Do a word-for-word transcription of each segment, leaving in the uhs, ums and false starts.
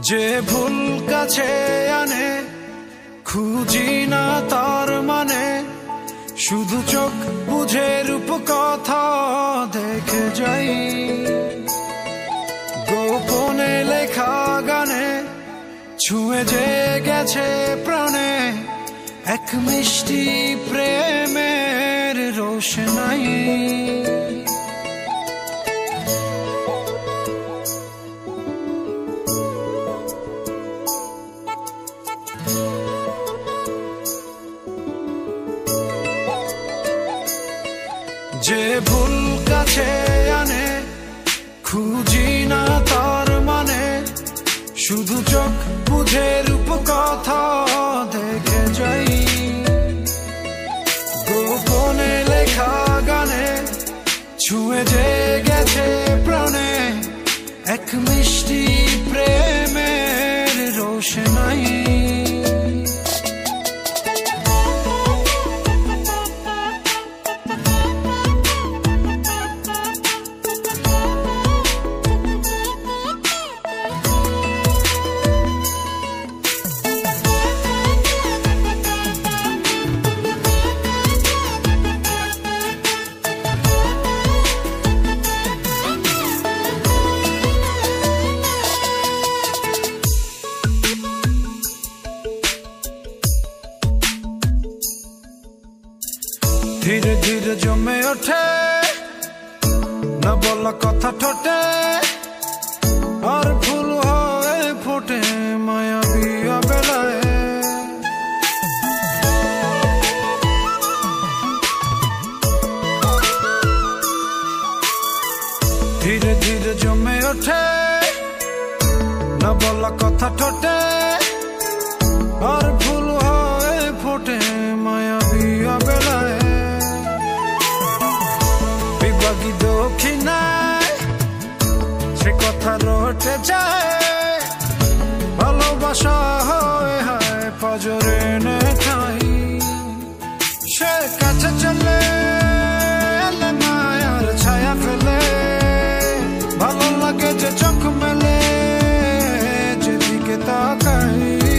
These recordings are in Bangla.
যে ভুল কাছে আনে খুঁজি না তার মানে, শুধু চোখ বুঝে রূপ কথা দেখে যাই। গোপনে লেখা গানে ছুঁয়ে যে গেছে প্রাণে, এক মিষ্টি প্রেমের রোশনাই। যে ভুল কাছে আনে খুঁজি না তার মানে, শুধু চোখ বুঝে রূপ কথা দেখে যাই। গোপনে লেখা গানে ছুঁয়ে যে গেছে প্রাণে, এক মিষ্টি প্রেমের রোশনাই। ধীরে ধীরে জমে ওঠে না বলা কথা ঠোঁটে, আর ফুল হয়ে ফোটে মায়াবী বেলায়। ধীরে ধীরে জমে ওঠে না বলা কথা ঠোঁটে, আর ফুল হয়ে ফোটে মায়াবী বেলায়। বিভাগী দক্ষিণায় সে কথা রটে যায়, ভালোবাসা হয়ে হয় পাজরে নে ঠাই। সে কাছে চলে এলে মায়ার ছায়া ফেলে, ভালো লাগে যে চোখ মেলে যেদিকে তাকাই।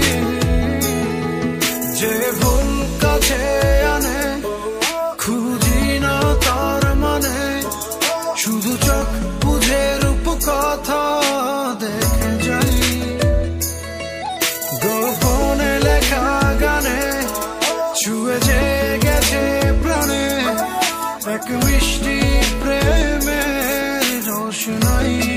যে ভুল কাছে আনে খুঁজি না তার মানে, শুধু চোখ বুঝে রূপ কথা দেখে যাই। গোপনে লেখা গানে ছুঁয়ে যে গেছে প্রাণে, এক মিষ্টি প্রেমের রোশনাই।